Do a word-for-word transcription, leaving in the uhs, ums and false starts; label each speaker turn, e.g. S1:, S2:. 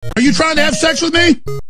S1: Are you trying to have sex with me?